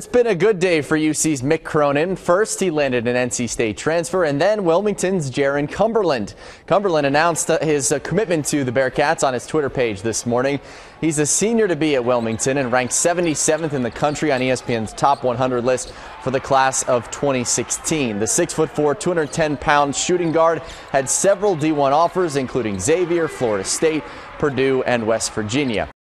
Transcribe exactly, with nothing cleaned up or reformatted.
It's been a good day for U C's Mick Cronin. First, he landed an N C State transfer, and then Wilmington's Jaron Cumberland. Cumberland announced his commitment to the Bearcats on his Twitter page this morning. He's a senior to be at Wilmington and ranked seventy-seventh in the country on E S P N's top one hundred list for the class of twenty sixteen. The six foot four, two hundred ten pound shooting guard had several D one offers, including Xavier, Florida State, Purdue, and West Virginia.